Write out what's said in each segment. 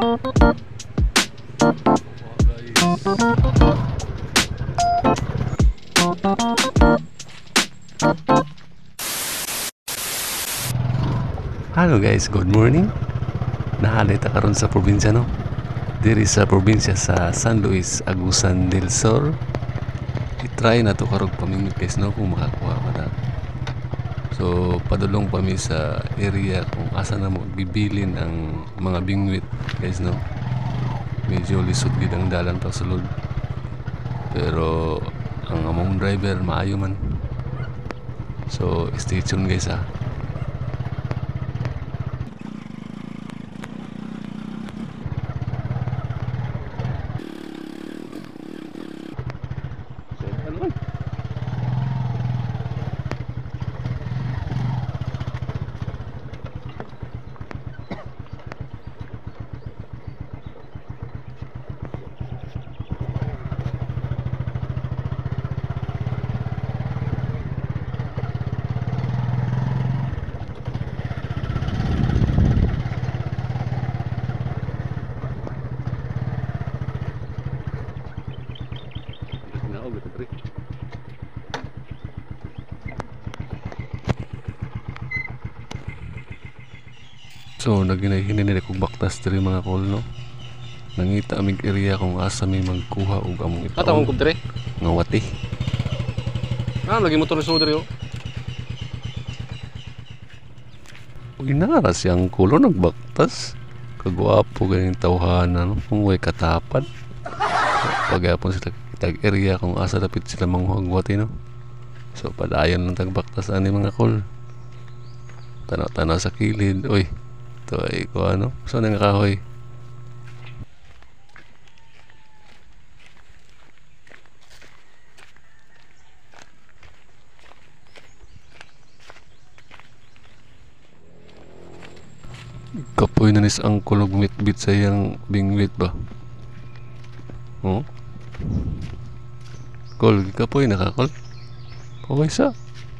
Halo guys, good morning. Nahalita karon sa probinsya no. Diri sa probinsya sa San Luis, Agusan del Sur. I-try na to karog pamingwit guys no kung makakuha ka na. So padulong pa mi sa area kung asa na mo bibilin ang mga bingwit guys no. Medyo lisod gid ang dalan pa sulod. Pero ang among driver maayo man. So stay tuned guys ha. So naghinay-hinay kong baktas diri mga kol no. Nangita amig area kung asa may magkuha og among itaon. Atawon ko dire. Nga wati. Lagi motor sa dire yo. Uy nara siyang kulo nagbaktas. Kagwapo ganing tawhana no. Kung way katapad. Pagapon sila tag area kung asa dapit sila manghuag wati no. So padayon lang tagbaktas ani mga kol. Tanaw-tanaw sa kilid. Uy. Ito ay ko ano. Saan ang kahoy? Kapoy na nis ang kulog mitbit sa iyang bingwit ba? Oh? Kol, kapoy na ka kol? Okay sa?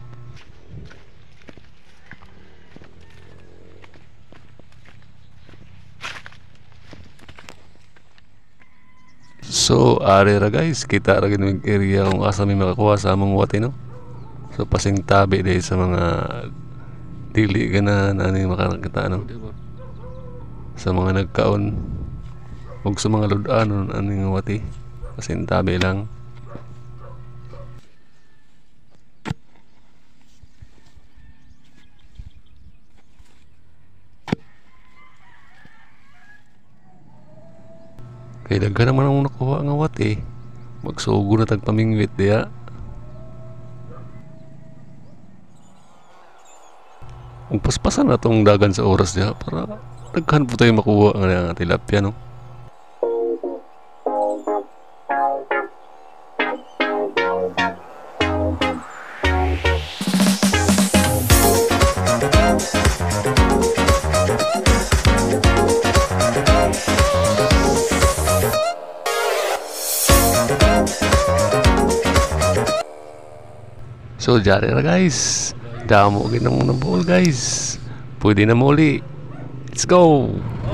So, ari ra guys, kita ra gid area kung asa may makakuha sa among wati no. So, pasing tabi dahil sa mga dili gana ani makakita no. Sa mga nagkaon ug sa mga ludanon ani nga wati, pasing tabi lang. Kaya daghan naman ang nakuha nga wati. Magsugo na tagpamingwit diya. Ugpaspasan na tong dagan sa oras diya para daghan po tayo makuha nga tilapia no. So, dyan na guys. Damo gid ng buol guys. Pwede na muli. Let's go!